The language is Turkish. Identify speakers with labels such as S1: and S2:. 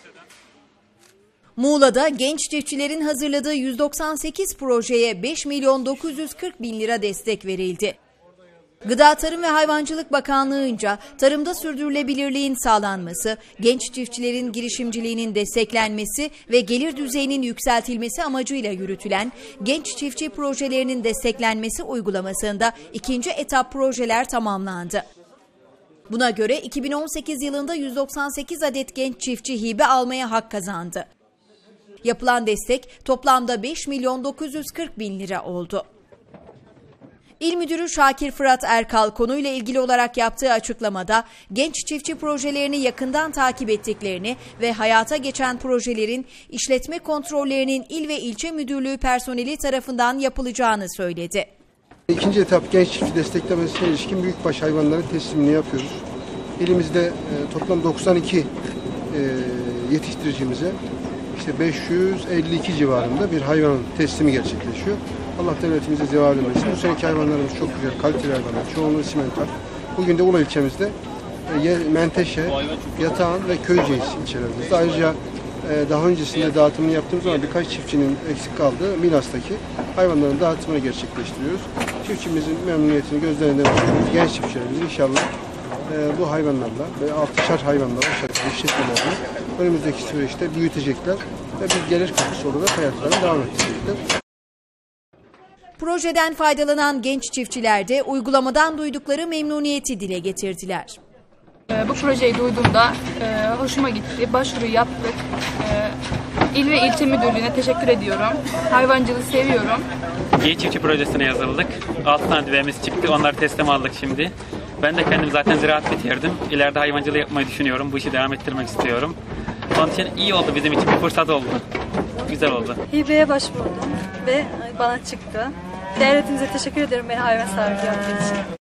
S1: Muğla'da genç çiftçilerin hazırladığı 198 projeye 5.940.000 lira destek verildi. Gıda Tarım ve Hayvancılık Bakanlığı'nca tarımda sürdürülebilirliğin sağlanması, genç çiftçilerin girişimciliğinin desteklenmesi ve gelir düzeyinin yükseltilmesi amacıyla yürütülen genç çiftçi projelerinin desteklenmesi uygulamasında ikinci etap projeler tamamlandı. Buna göre 2018 yılında 198 adet genç çiftçi hibe almaya hak kazandı. Yapılan destek toplamda 5.940.000 lira oldu. İl Müdürü Şakir Fırat Erkal konuyla ilgili olarak yaptığı açıklamada genç çiftçi projelerini yakından takip ettiklerini ve hayata geçen projelerin işletme kontrollerinin il ve ilçe müdürlüğü personeli tarafından yapılacağını söyledi.
S2: İkinci etap genç çiftçi desteklemesine ilişkin büyükbaş hayvanların teslimini yapıyoruz. Elimizde toplam 92 yetiştiricimize işte 552 civarında bir hayvan teslimi gerçekleşiyor. Allah devletimize zeval vermesin. Bu seneki hayvanlarımız çok güzel, kaliteli hayvanlar. Çoğunluğu simental. Bugün de Ula ilçemizde Menteşe, Yatağan ve Köyceğiz ilçelerimizde. Ayrıca daha öncesinde dağıtımını yaptığımız zaman birkaç çiftçinin eksik kaldığı Milas'taki hayvanların dağıtımını gerçekleştiriyoruz. Çiftçimizin memnuniyetini gözlerinden tutuyoruz. Genç çiftçilerimiz inşallah bu hayvanlarla ve 6'şer hayvanla o şekilde işletmelerini önümüzdeki süreçte büyütecekler ve bir gelir kapısı olarak hayatlarına devam edecekler.
S1: Projeden faydalanan genç çiftçiler de uygulamadan duydukları memnuniyeti dile getirdiler.
S3: Bu projeyi duyduğumda hoşuma gitti. Başvuru yaptık. İl ve ilçe müdürlüğüne teşekkür ediyorum. Hayvancılığı seviyorum.
S4: Genç çiftçi projesine yazıldık. 6 tane düvemiz çıktı. Onları teslim aldık şimdi. Ben de kendim zaten ziraat bitirdim. İleride hayvancılığı yapmayı düşünüyorum. Bu işi devam ettirmek istiyorum. Onun için iyi oldu, bizim için bir fırsat oldu. Güzel oldu.
S5: Hibeye başvurdum ve bana çıktı. Devletimize teşekkür ederim beni hayvan sahibi yaptığı için.